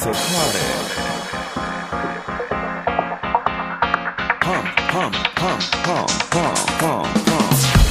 so party. Pump, pump, pump, pump, pump, pump, pump.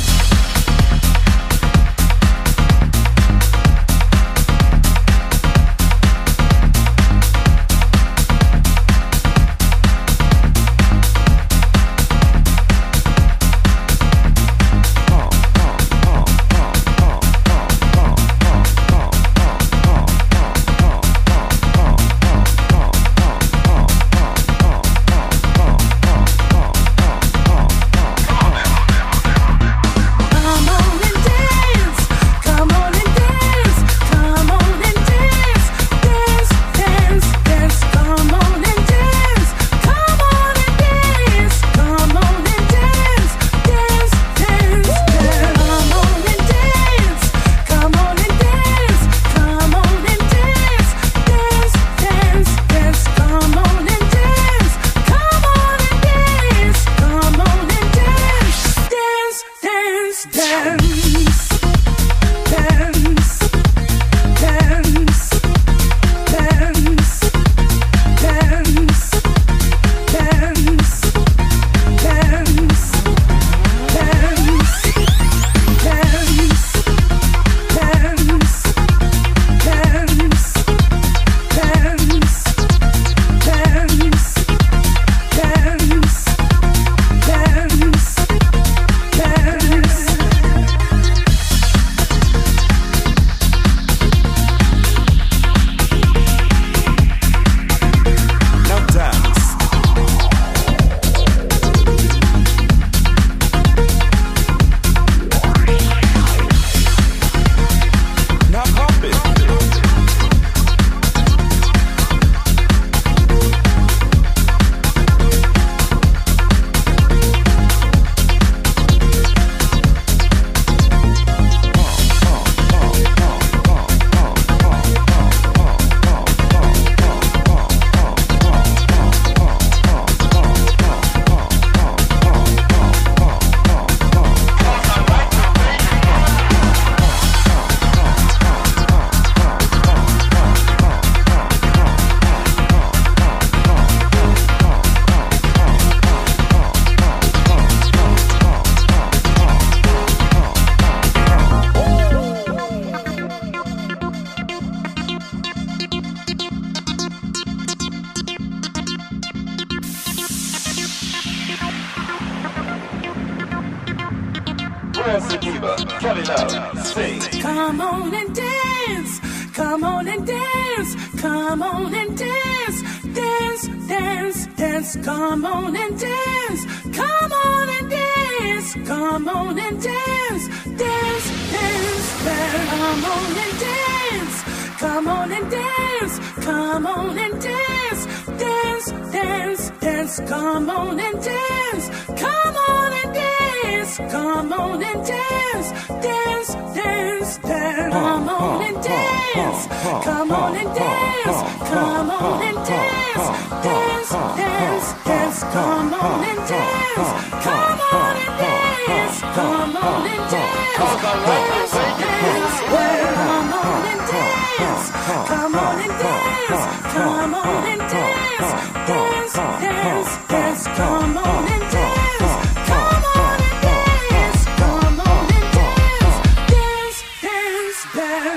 Come on and dance, come on and dance, come on and dance, dance, dance, dance, come on and dance, come on and dance, come on and dance, dance, dance, dance, come on and dance, come on and dance, come on and dance, dance, dance, dance, come on and dance, come on and dance, come on and dance, dance, dance, dance, come on and dance, come on and dance, come on and dance, dance, dance, dance, come on and dance, come on and dance, come on and dance, come on and dance, come on and dance, come on and dance, dance, dance, dance, come on and dance, come on and dance, come on and dance, dance, dance, dance.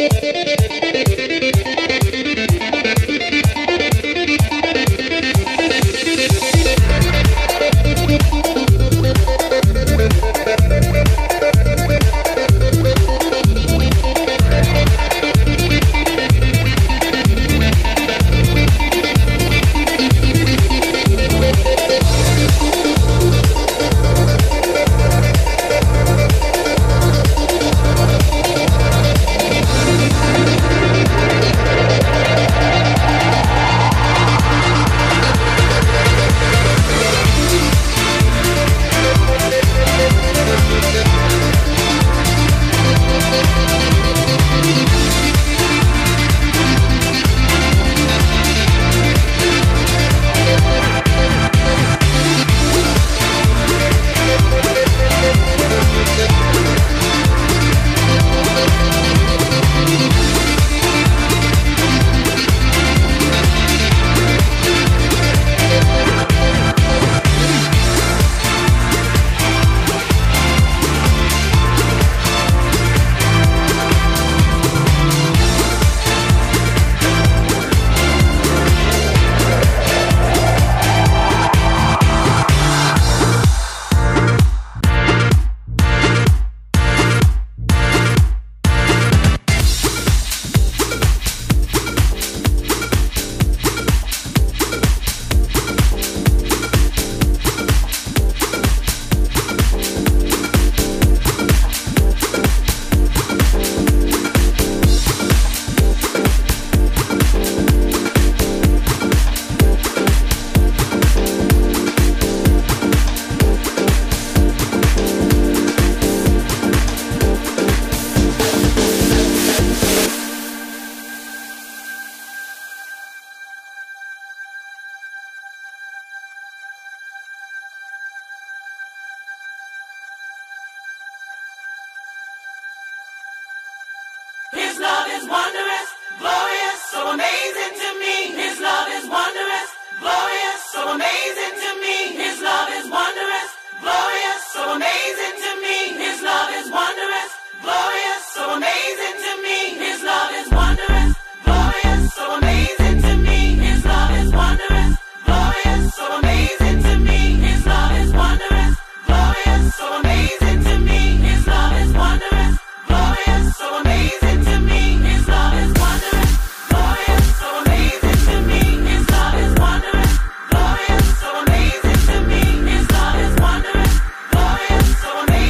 His love is wondrous, glorious, so amazing to me. His love is wondrous, glorious, so amazing to me. His love is wondrous, glorious, so amazing to me. His love is wondrous, glorious, so amazing to me. His love is wondrous, glorious, so amazing to me. His love is wondrous, glorious, so amazing to me. His love is wondrous, glorious, so amazing to me. His love is wondrous, glorious, so amazing to me. His love is wondrous, glorious, so amazing to me. His love is wondrous, glorious, so amazing to me. His love is wondrous, glorious, so amazing.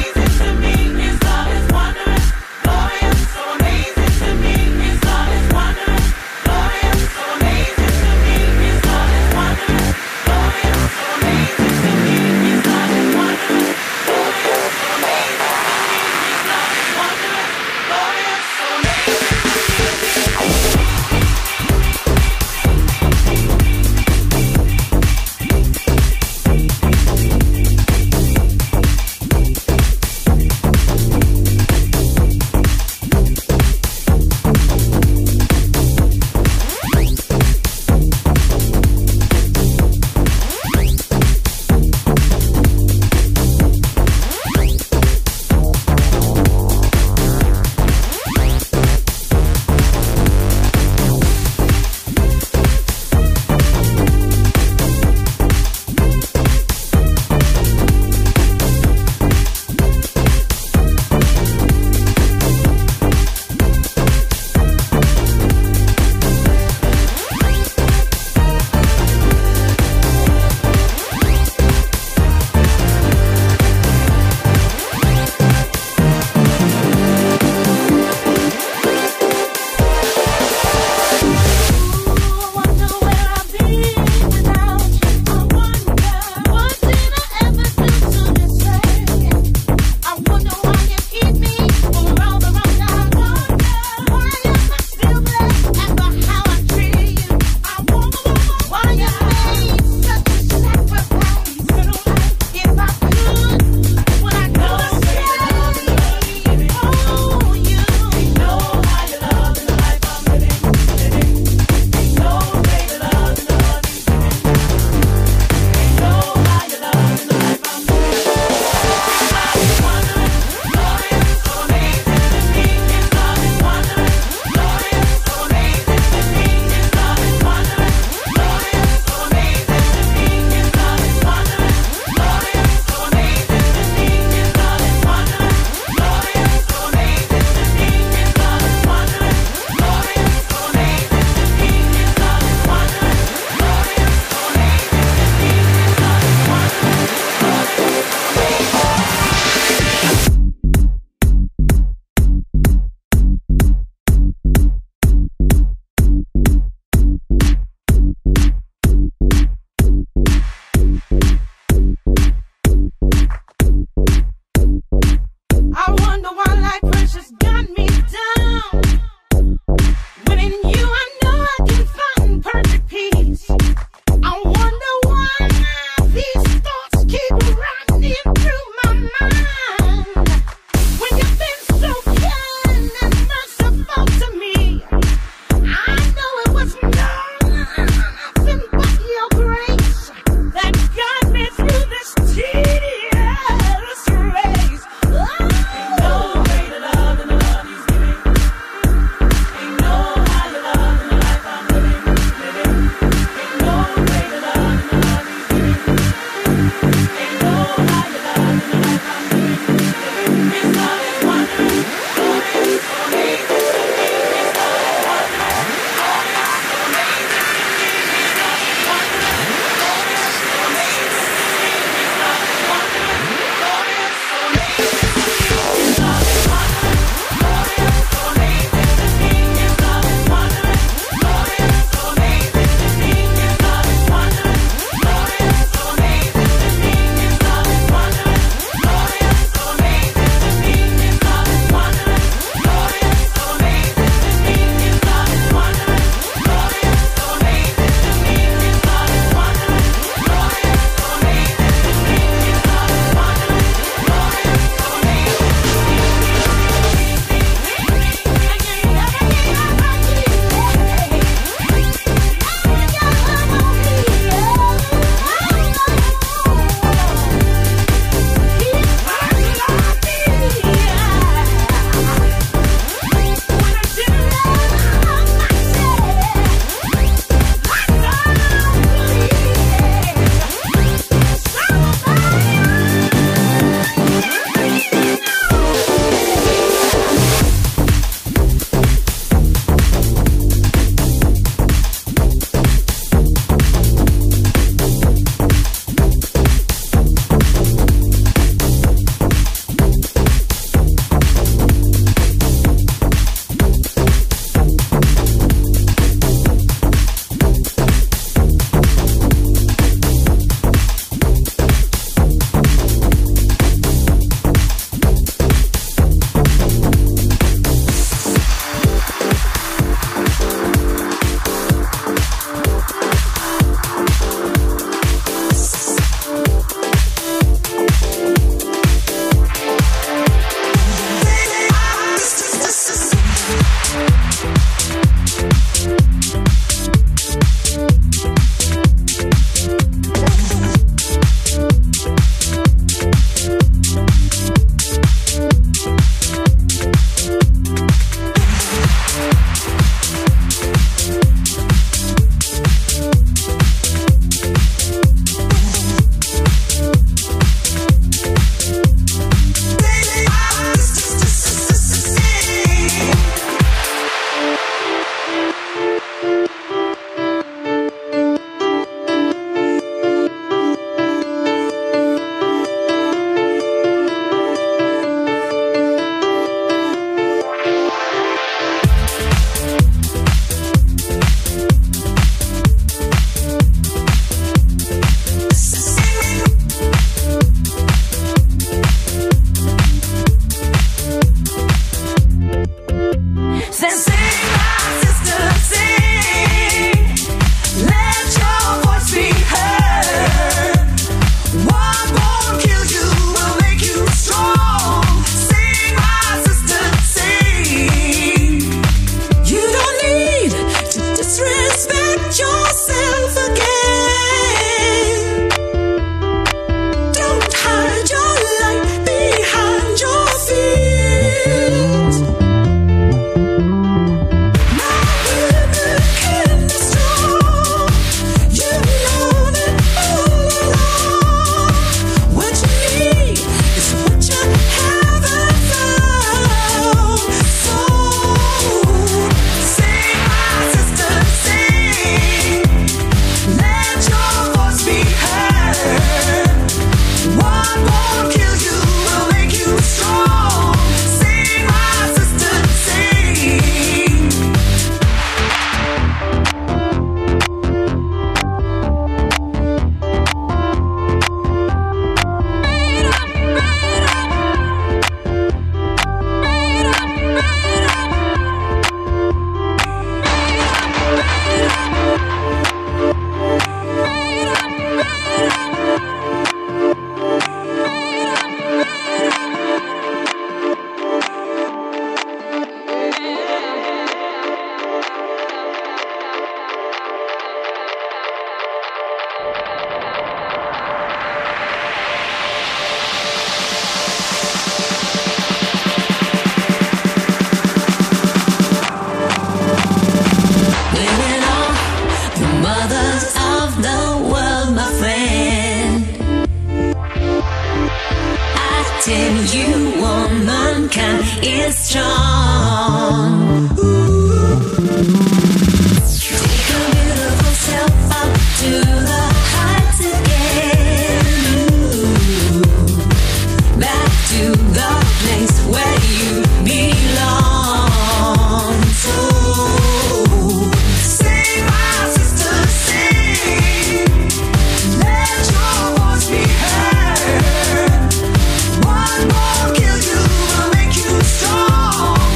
One more kill you will make you strong.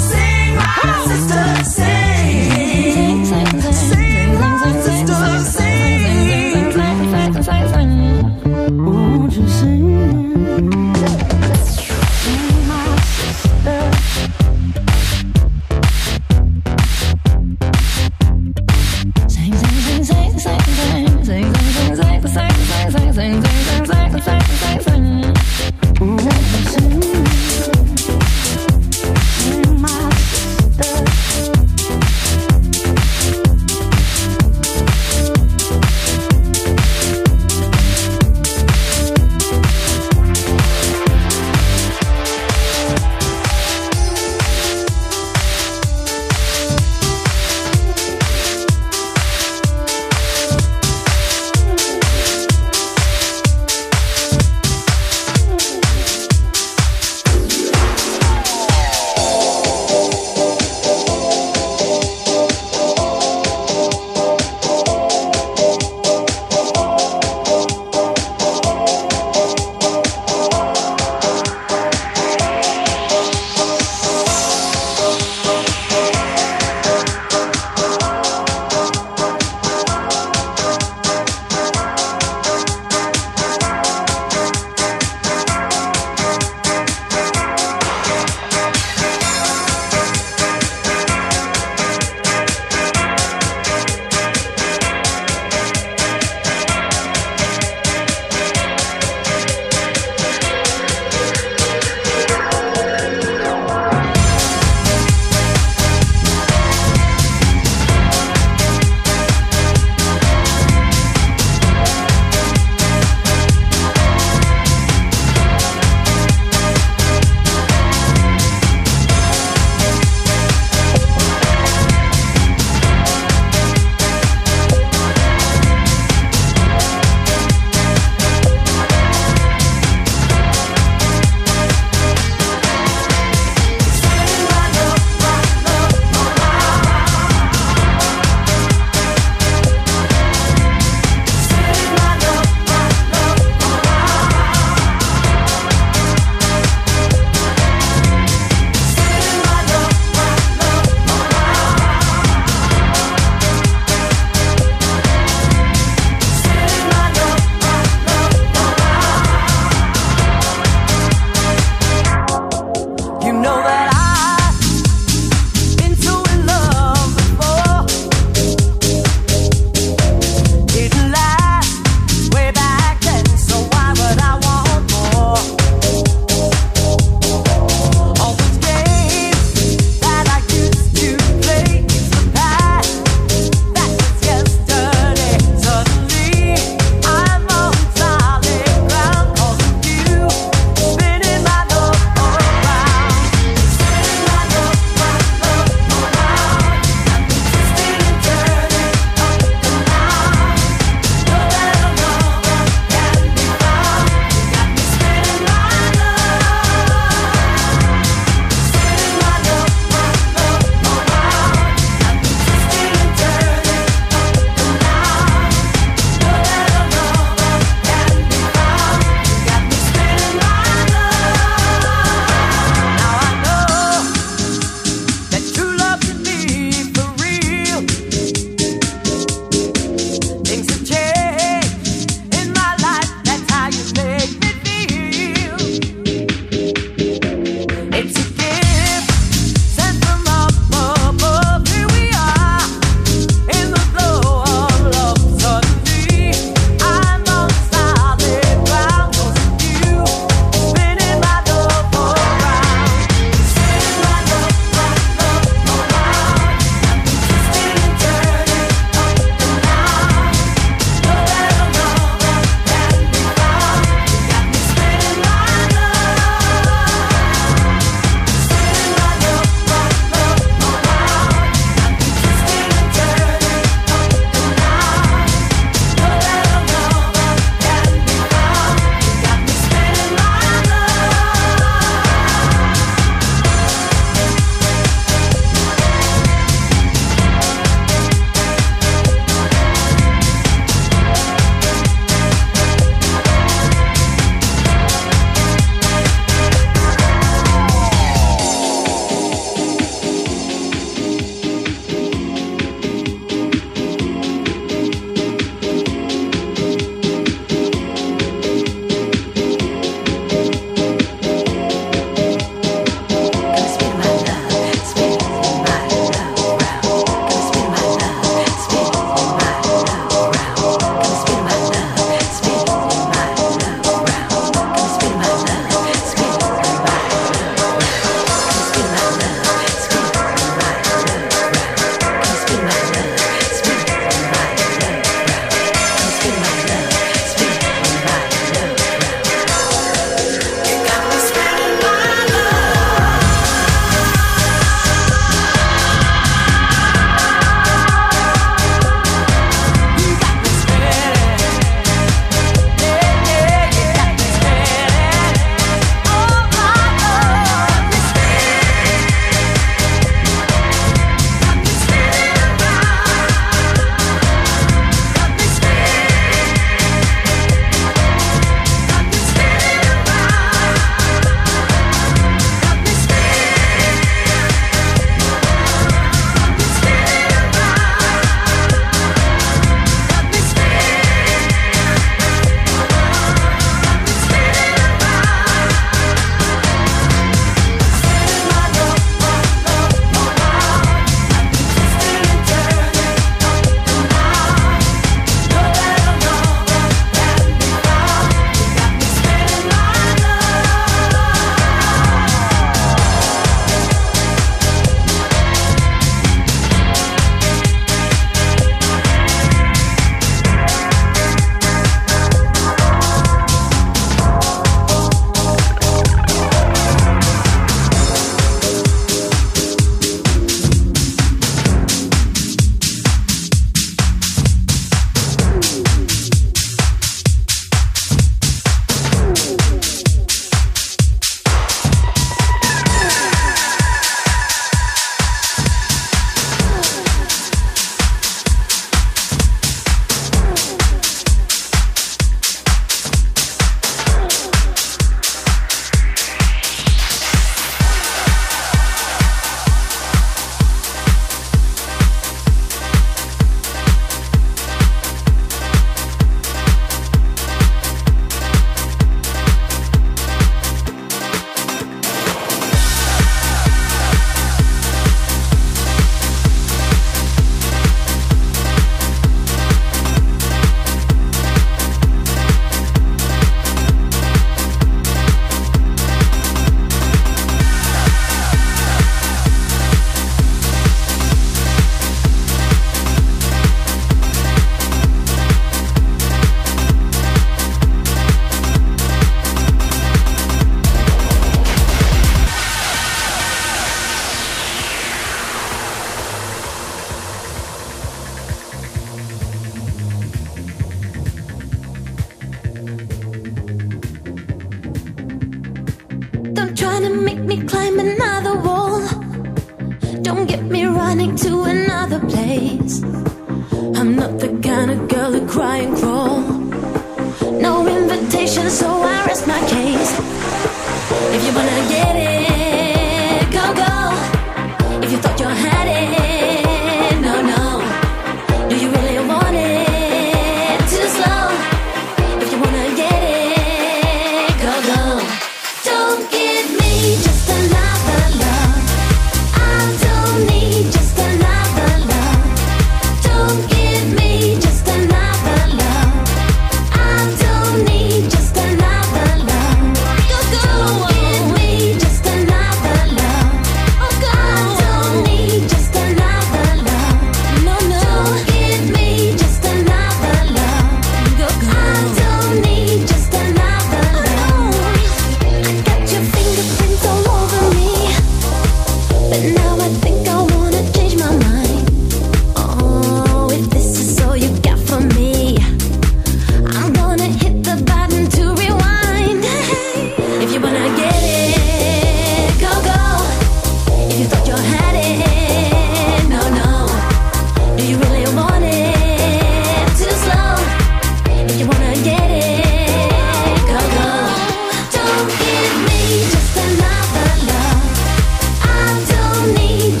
running to another place. I'm not the kind of girl who cry and crawl. No invitation, so I rest my case. If you wanna get it, go, go. If you thought you had it, no, no. Do you really want it? Too slow. If you wanna get it, go, go. Don't give me just another love. I don't need just another love. Don't give me just another love. I don't need just another love. Go, go. Don't give me just another love. Oh, go. I don't need just another love. No, no. Don't give me just another love. Go, go. I don't need just another love. I got your fingerprints all over me, but now I think I wanna change my mind. Oh, if this is all you got for me, I'm gonna hit the button to rewind. If you wanna get it, go, go. If you thought you had it, no, no. Do you really want it? Too slow. If you wanna get it, go, go. Don't give me just another love. I don't need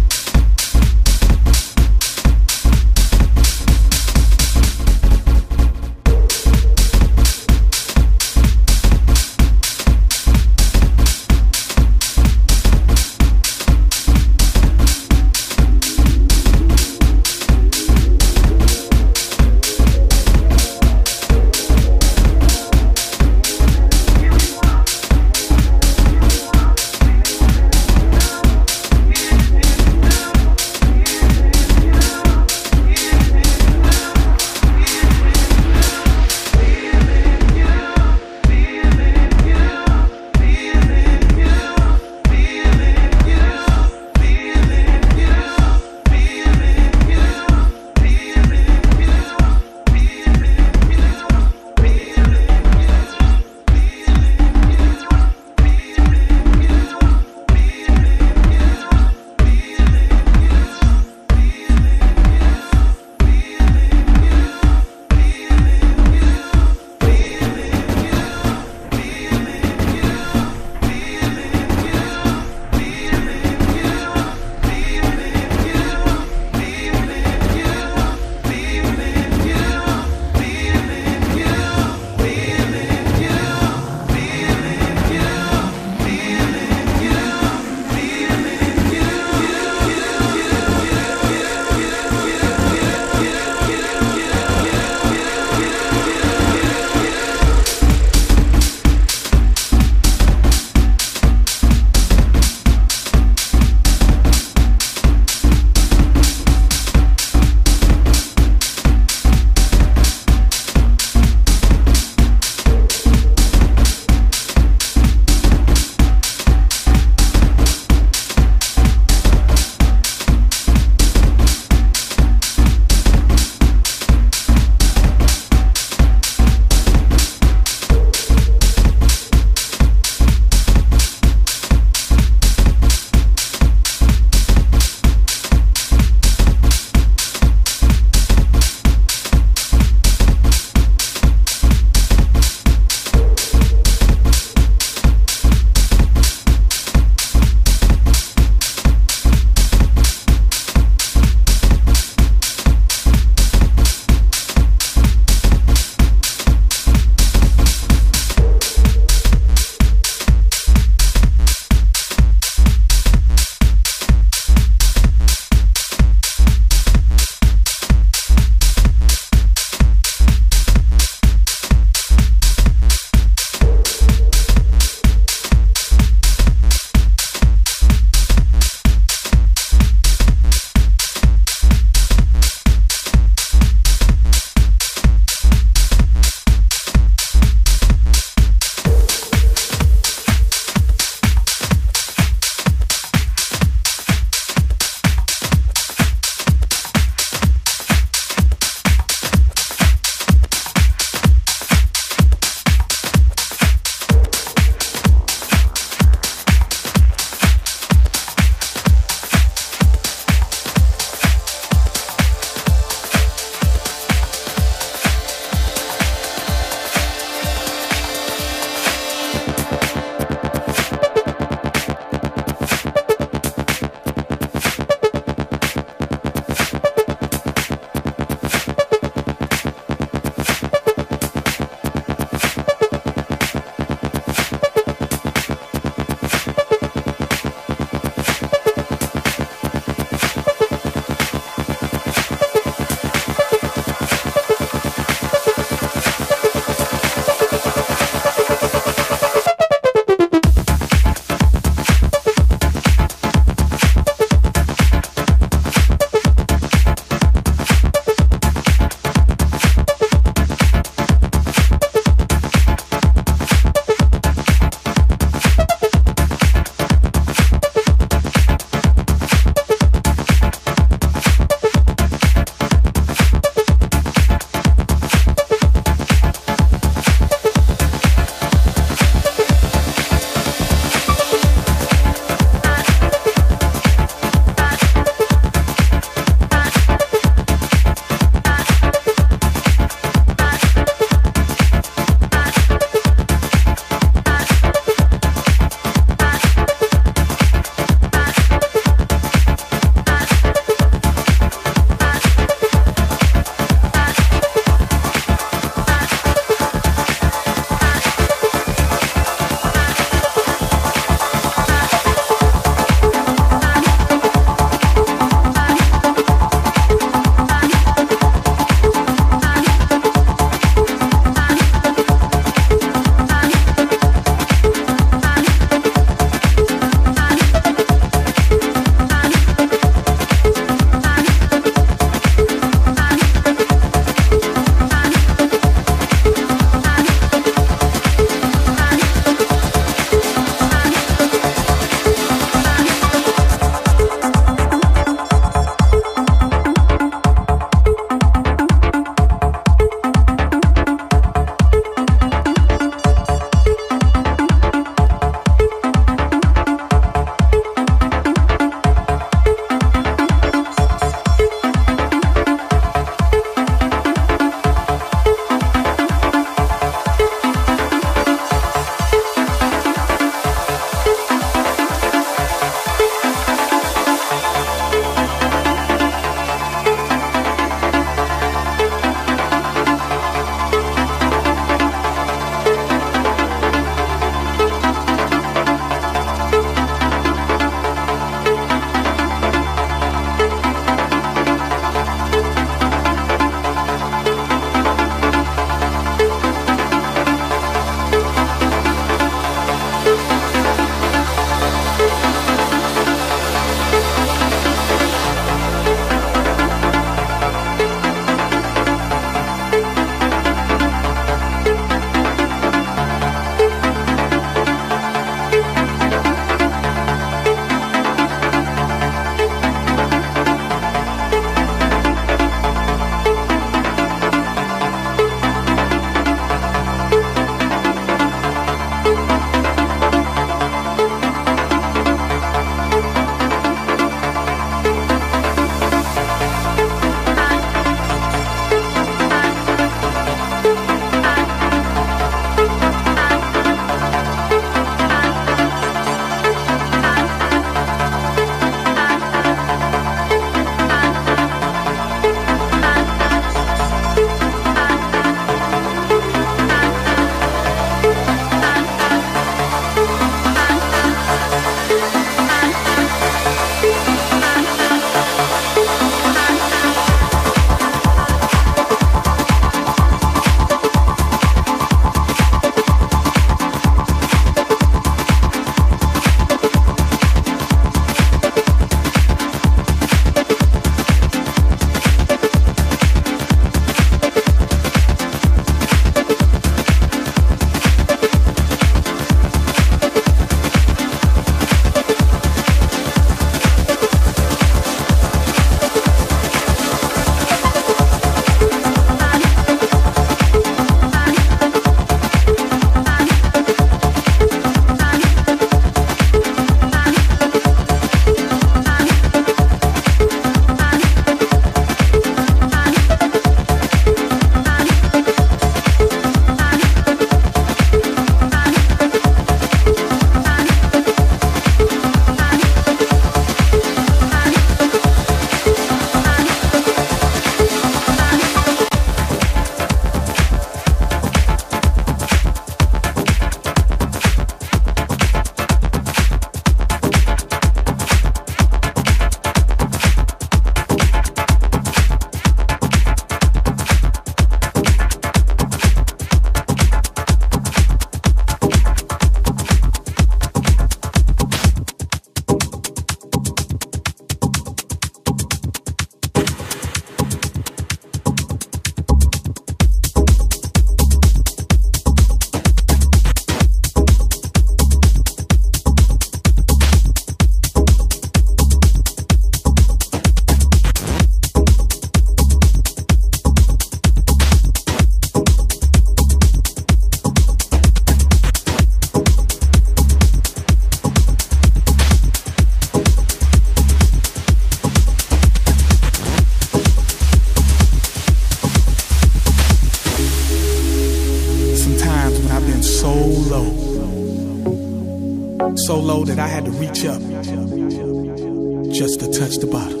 that I had to reach up just to touch the bottom.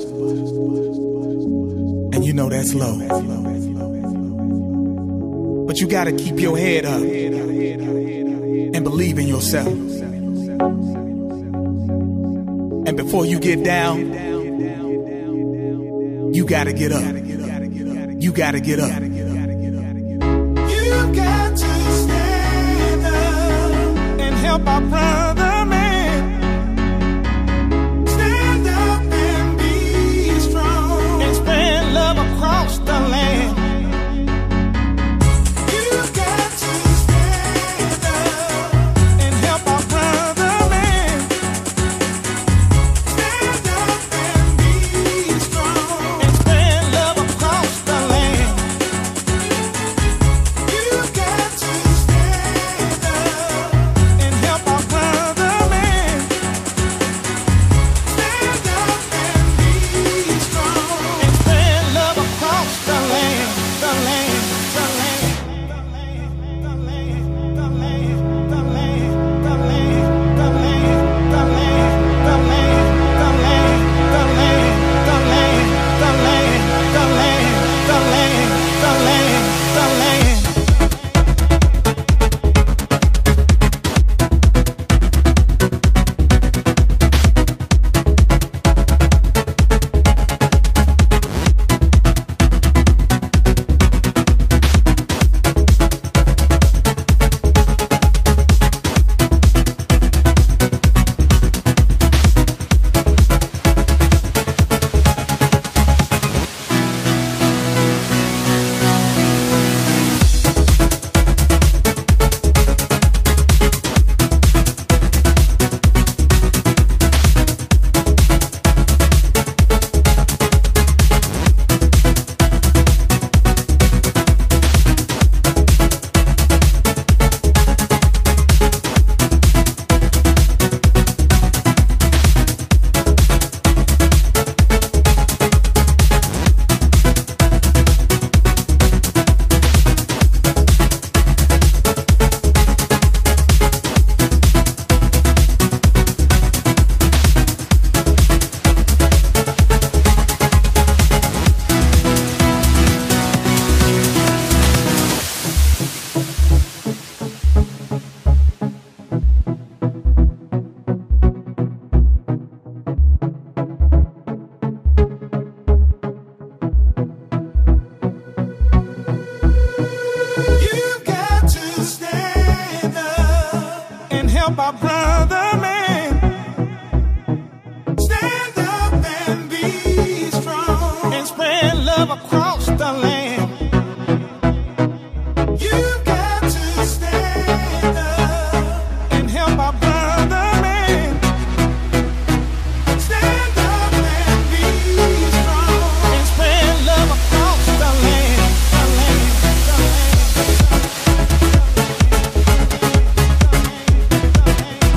And you know that's low. But you gotta keep your head up and believe in yourself. And before you get down, you gotta get up. You gotta get up. You got to stand up and help our brother man. Stand up and be strong and spread love across the land. You got to stand up and help our brother man. Stand up and be strong and spread love across the land. You got to stand up and help our brother man. Stand up and be strong and spread love across the land, the land, the land, the land, the land, the land, the land, the land, the land, the land, the land, the land, the land, the land, the land, the land, the land, the land, the land. You've got to stand up and help our brother man. Stand up and be strong and spread love across the land. You've got to stand up and help our brother man. Stand up and be strong and spread love across the land, the land, the land.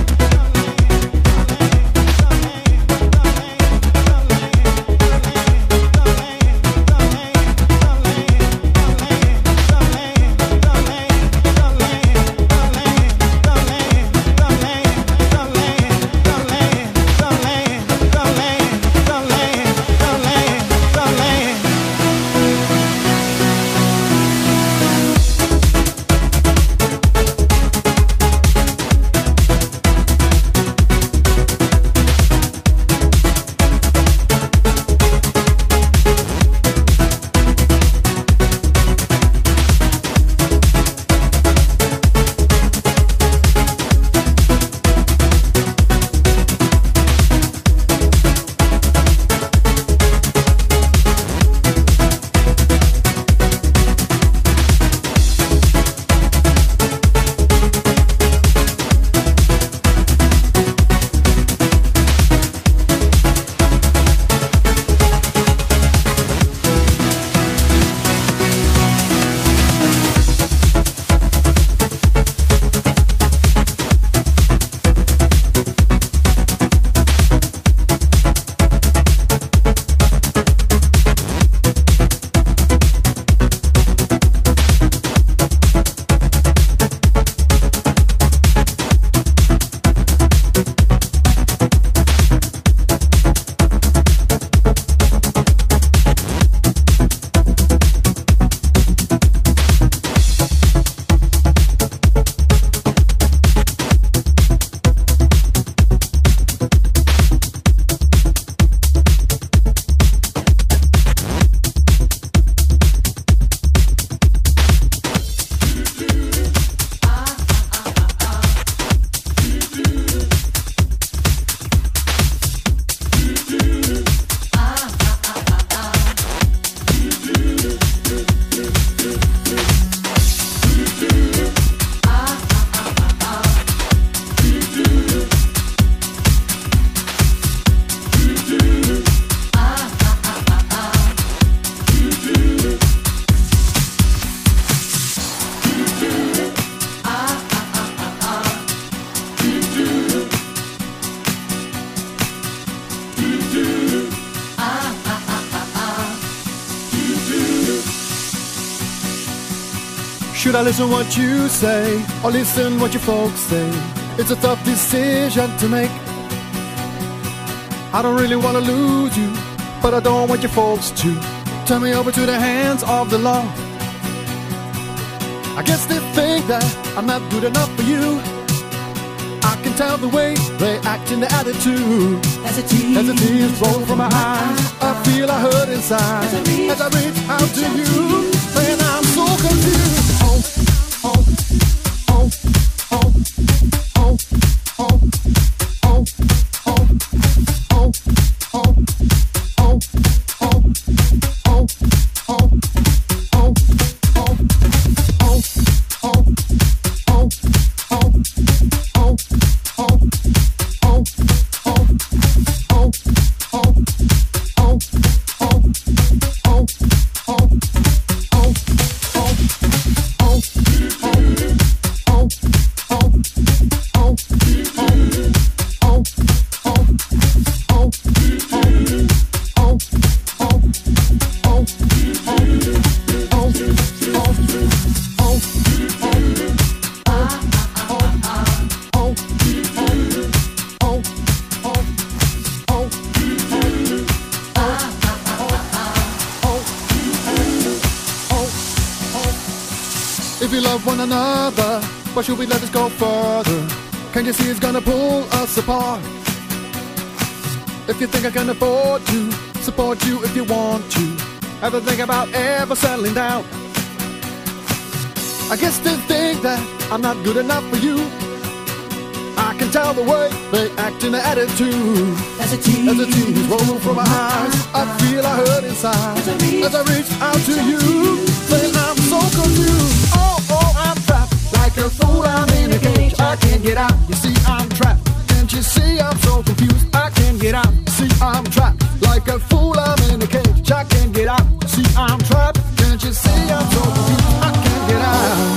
Should I listen what you say or listen what your folks say? It's a tough decision to make. I don't really want to lose you, but I don't want your folks to turn me over to the hands of the law. I guess they think that I'm not good enough for you. I can tell the way they act in their attitude. As the tears roll from my eyes, I feel I hurt inside. As I reach out to you, and I'm so confused. If you love one another, why should we let this go further? Can't you see it's gonna pull us apart? If you think I can afford to support you if you want to, ever think about ever settling down? I guess they think that I'm not good enough for you. I can tell the way they act in their attitude. As the tears roll from my eyes, I feel I hurt inside. As I reach out to you, then I'm so confused. Oh, I'm trapped like a fool. I'm in a cage. I can't get out. You see, I'm trapped. Can't you see I'm so confused? I can't get out. See, I'm trapped like a fool. I'm in a cage. I can't get out. See, I'm trapped. Can't you see I'm so confused? I can't get out.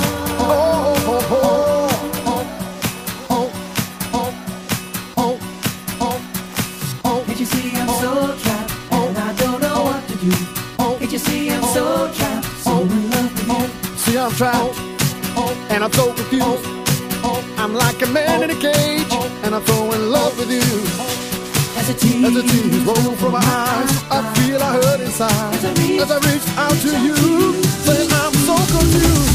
Can't you see I'm so trapped and I don't know what to do? Can't you see I'm so trapped, so in love with you? See, I'm trapped and I'm so confused. I'm like a man in a cage and I'm so in love with you. As the tears roll from my eyes, I feel I hurt inside. As I reach out to you, then I'm so confused.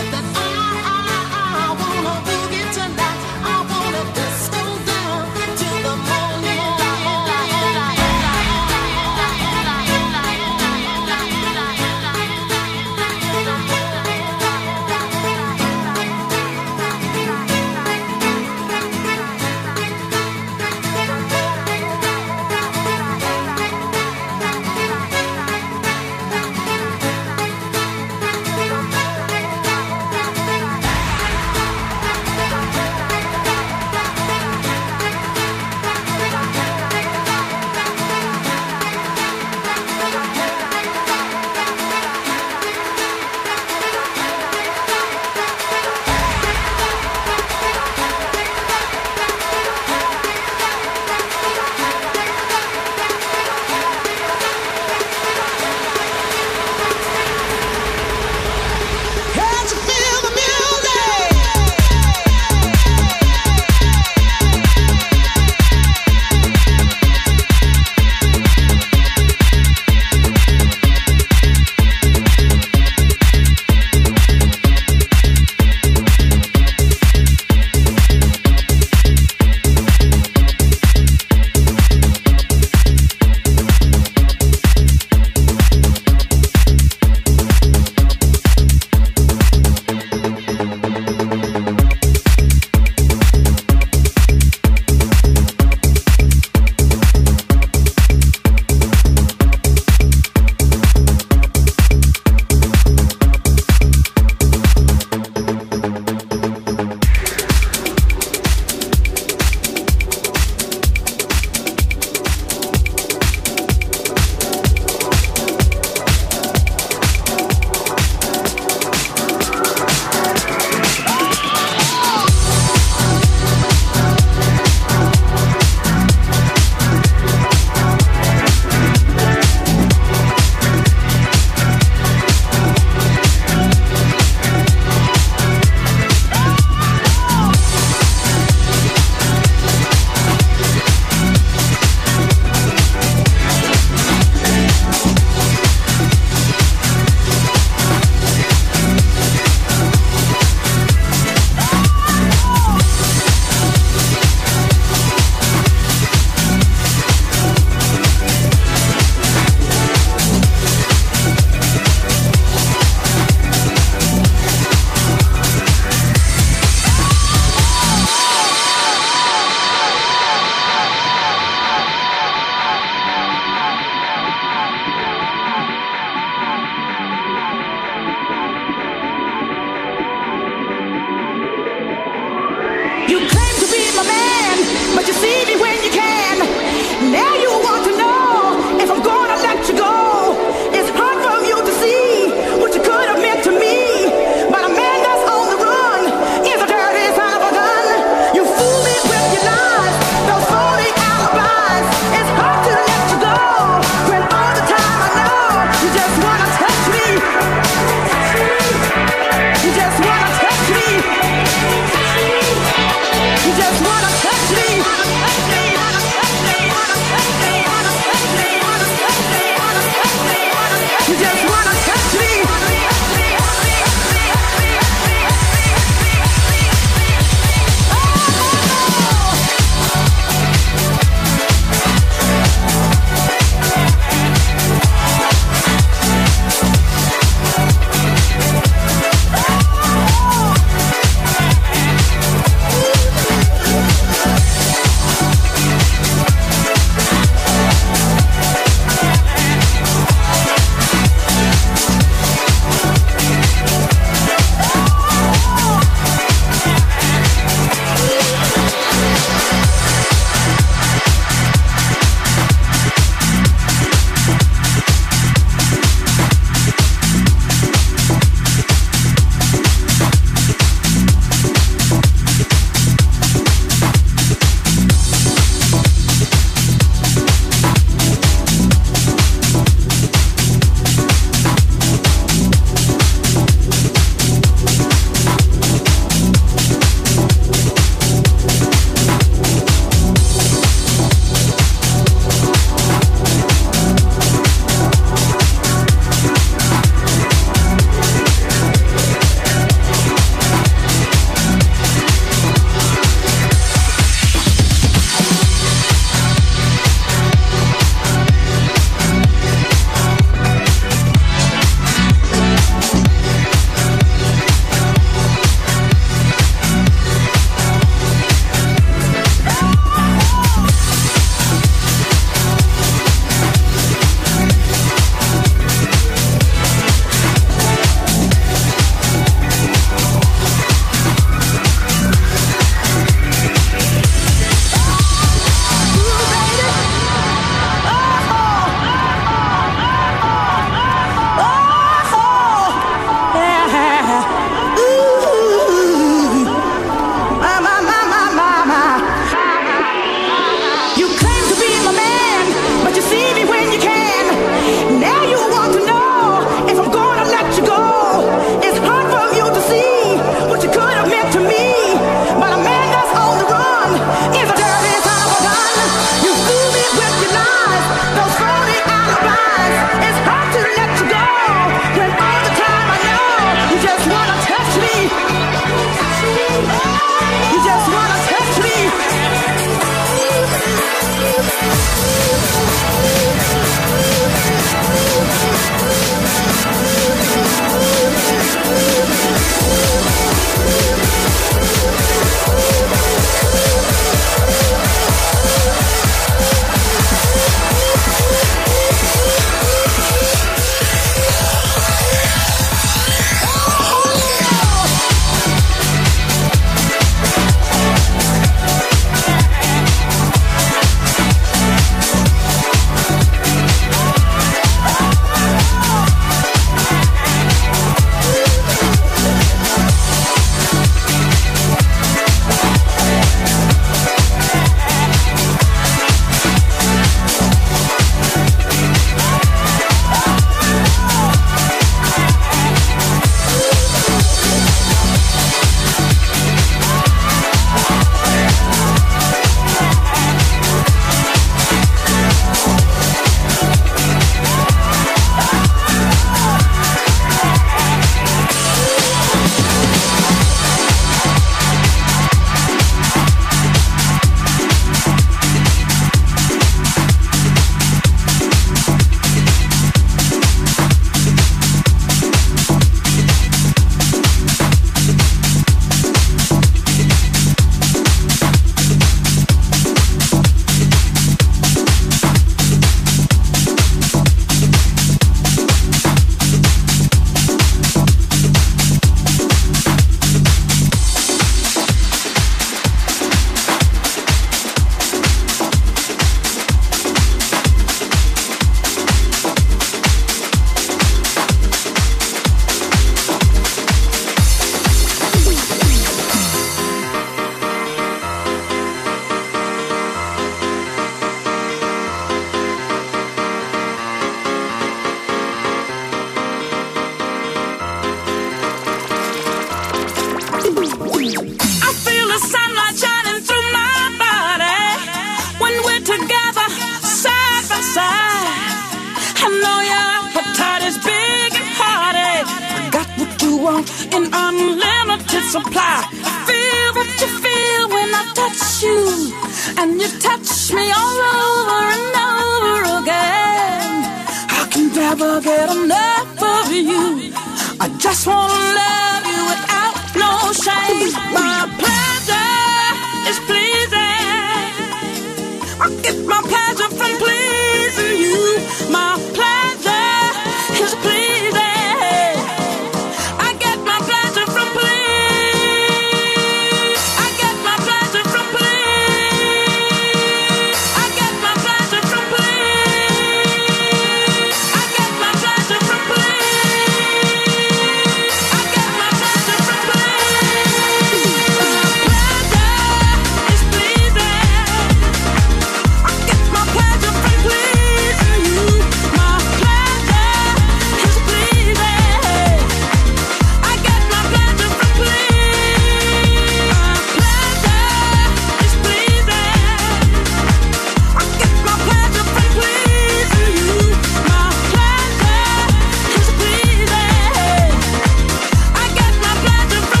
want in unlimited supply. I feel what you feel when I touch you, and you touch me all over and over again. I can never get enough of you. I just wanna love you without no shame. My pleasure is pleasing. I get my pleasure from pleasing you. My pleasure is pleasing. I get my pleasure from please. I get my pleasure from please. I get my pleasure from please. I get my pleasure from please. I get my pleasure from please. My pleasure is pleasing. I get my pleasure from pleasing you. My pleasure is pleasing. I get my pleasure from pleasing. My pleasure is pleasing. I get my pleasure from pleasing you. My pleasure is pleasing. I get my pleasure from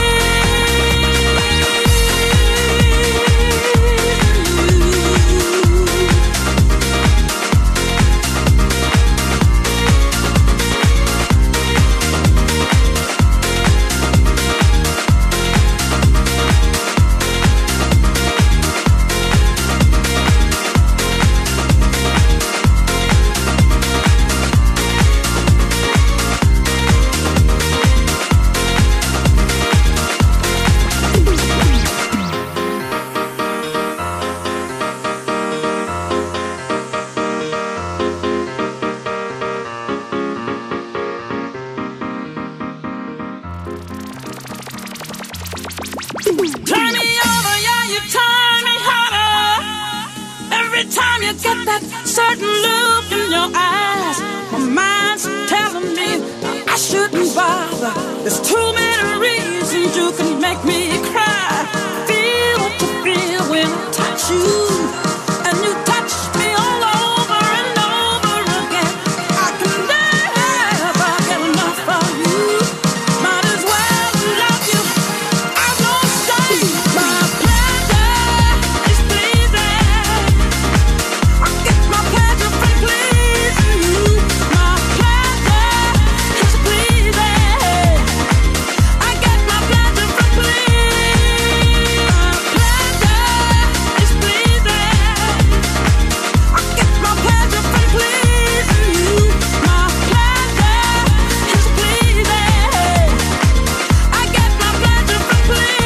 turn me over, yeah, you turn me harder. Every time you get that certain look in your eyes, my mind's telling me I shouldn't bother. There's too many reasons you can make me cry. Feel what you feel when I touch you, and you touch me all over and over again. I can never get enough of you. Might as well love you. I won't say my pleasure is pleasing. I get my pleasure from pleasing you. My pleasure is pleasing. I get my pleasure from pleasing. My pleasure is pleasing. I get my pleasure from pleasing you. My pleasure is pleasing. I get my pleasure from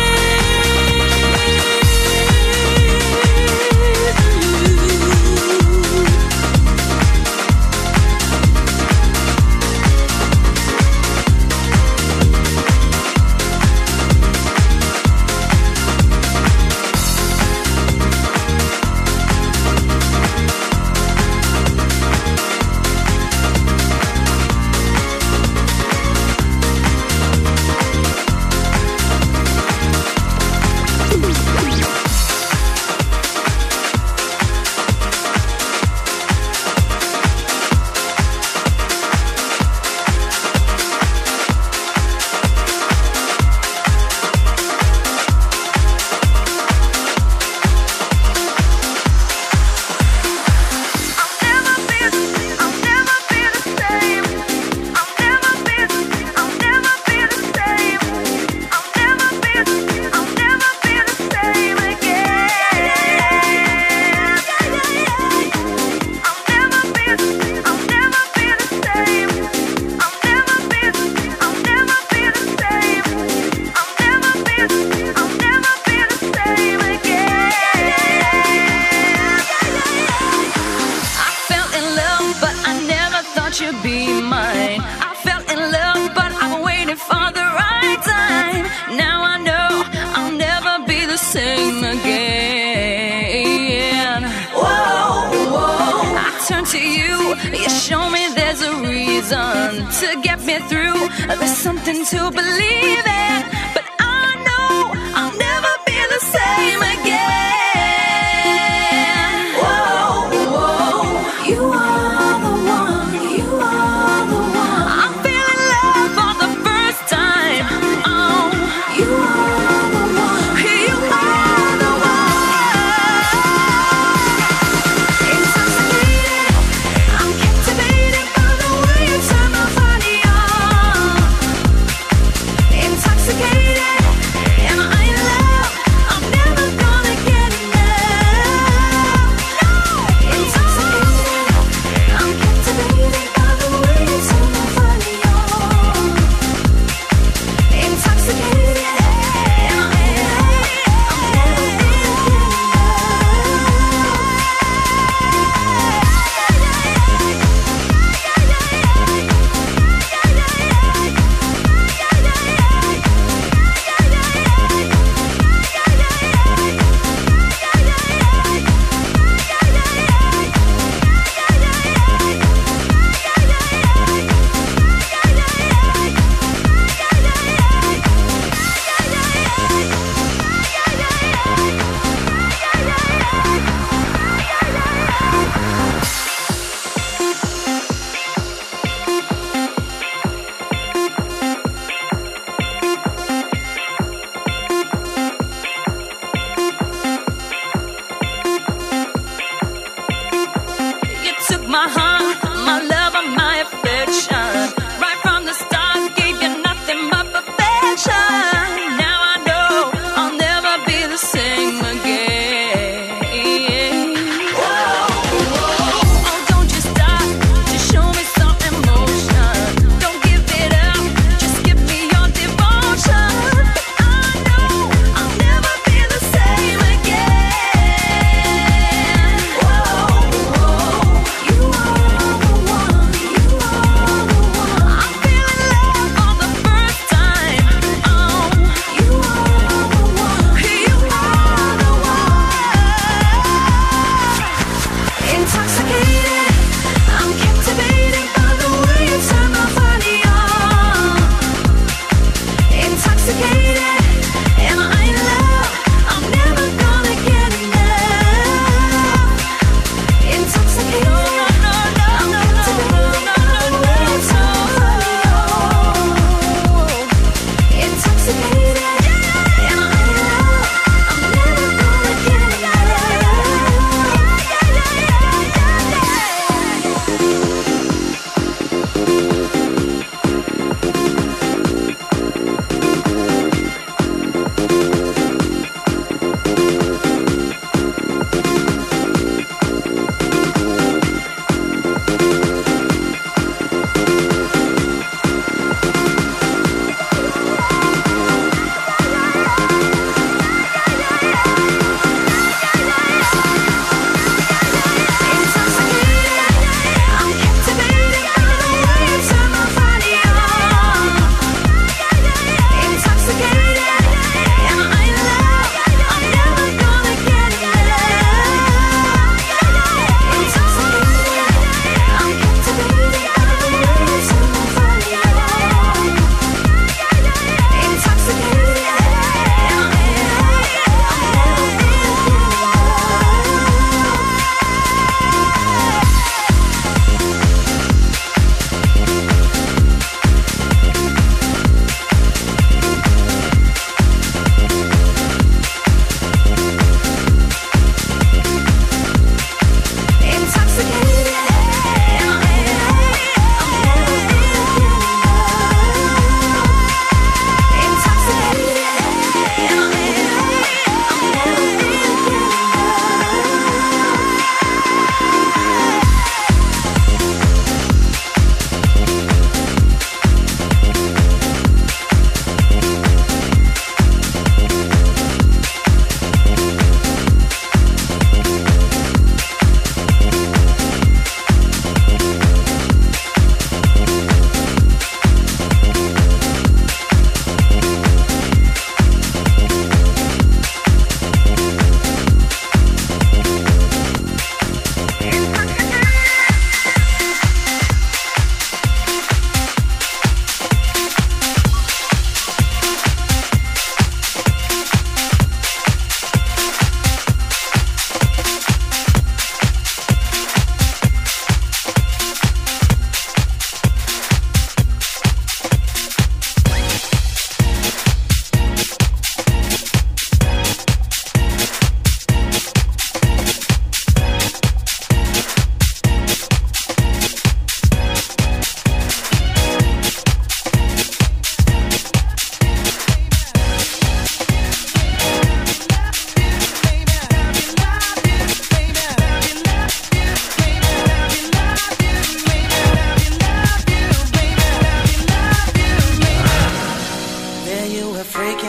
you'd be mine. I fell in love, but I'm waiting for the right time. Now I know I'll never be the same again. Whoa, whoa. I turn to you, you show me there's a reason to get me through. There's something to believe in, but I know I'll never be the same again. Whoa, whoa. You are the one, you are the one. I'm feeling love for the first time.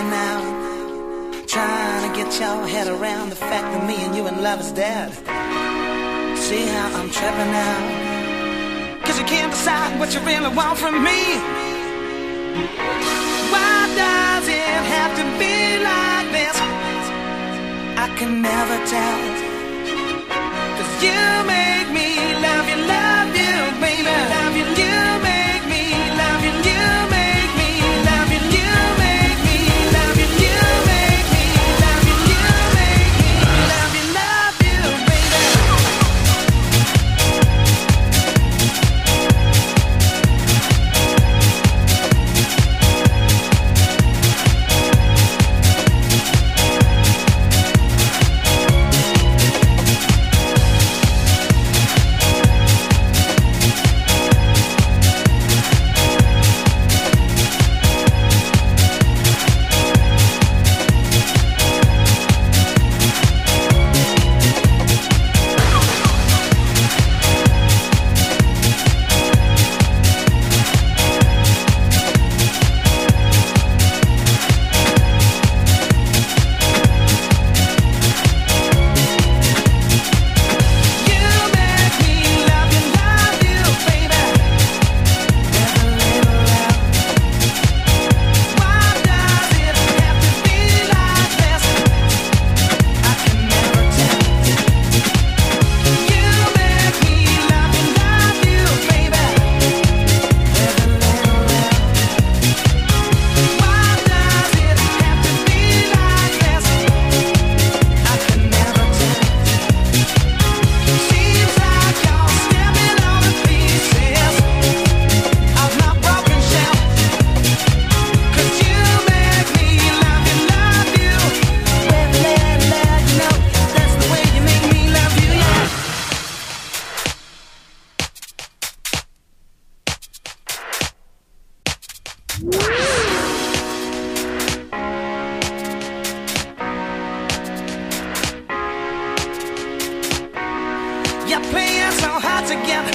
tripping now, trying to get your head around the fact that me and you in love is dead. See how I'm tripping now, 'cause you can't decide what you really want from me. Why does it have to be like this? I can never tell, 'cause you make me love you, baby. Love you, you make me love you, you make me love you, you make me love you, you make me love you, you make me love you, baby. You're playing so hard together.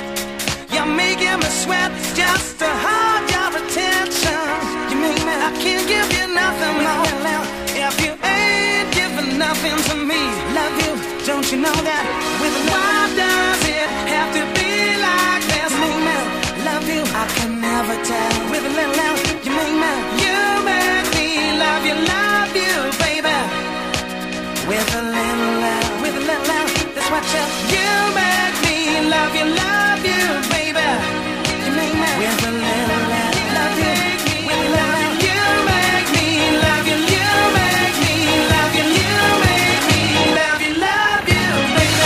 You're making me sweat just to hold your attention. You make me, I can't give you nothing more. If you ain't giving nothing to me, love you, don't you know that? With why does it have to be like this? You make me love you, I can never tell. With a little love, you make me love you, baby. With a little love, that's what you make me love you, baby. You make me with a little love you, with a little you make me love you, you make me love you, you make me love you, baby.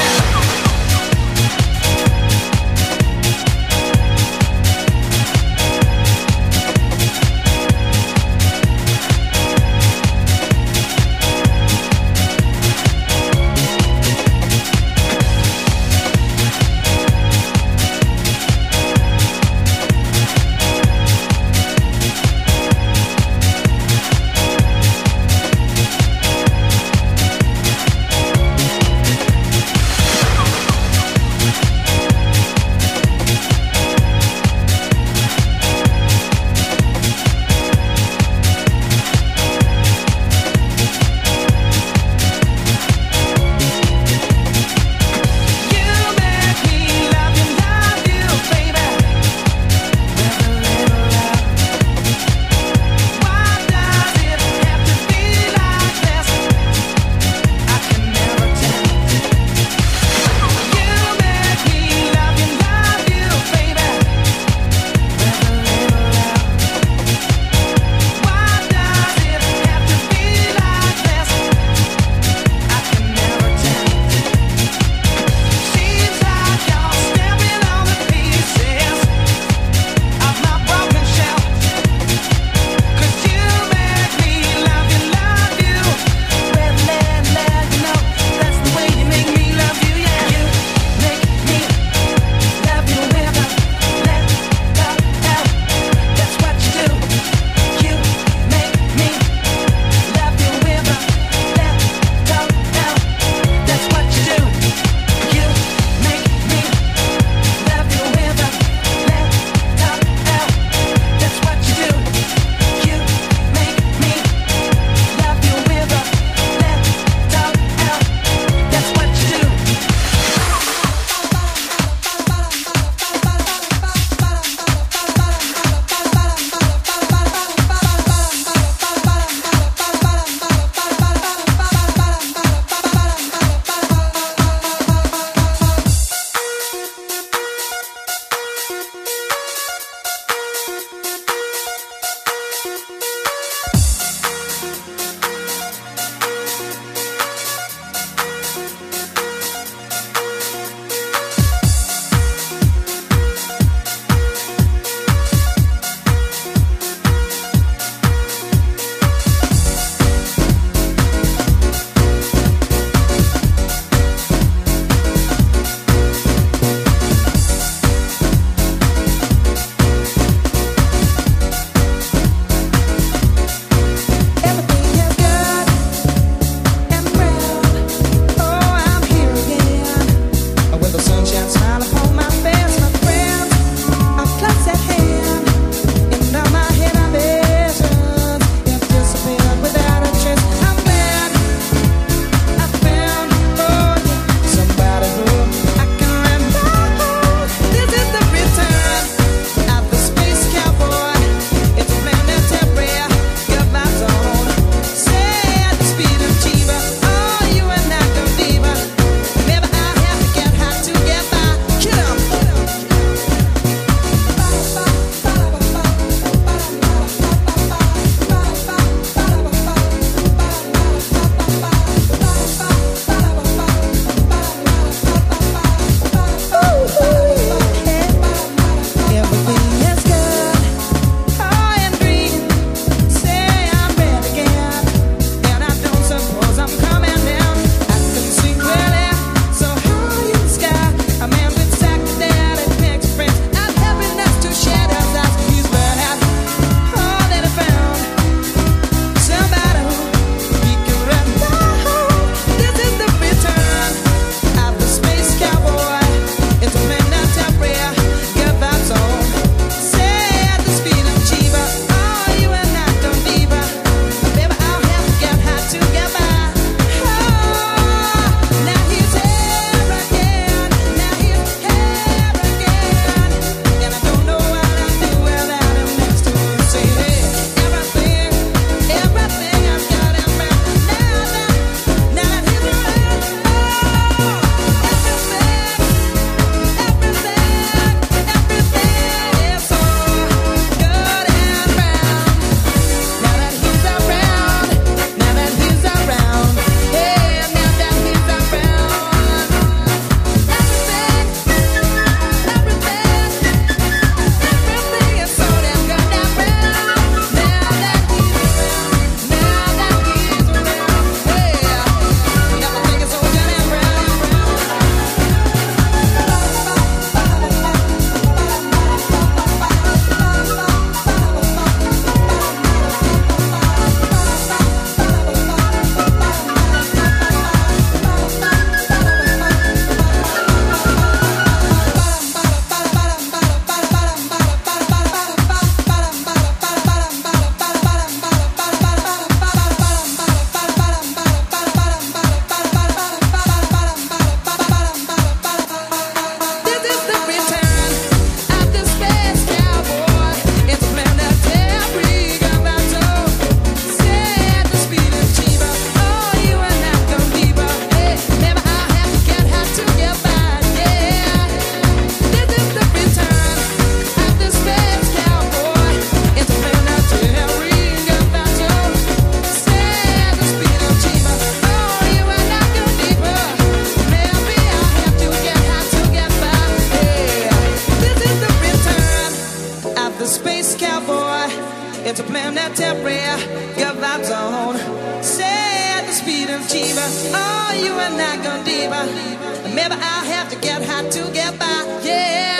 and I go deeper. Maybe I'll have to get high to get by. Yeah.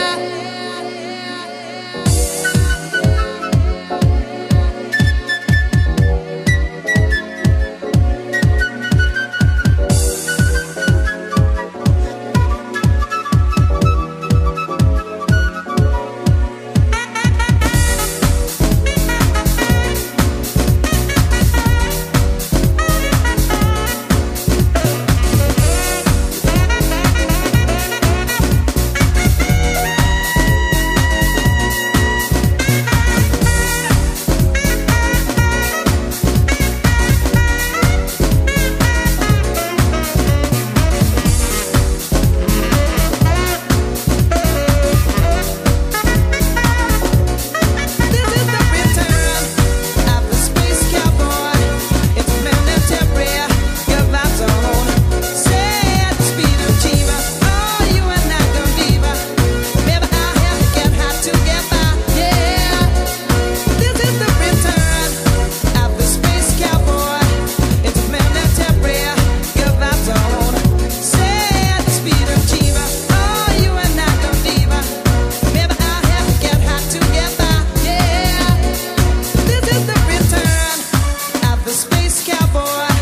Space cowboy.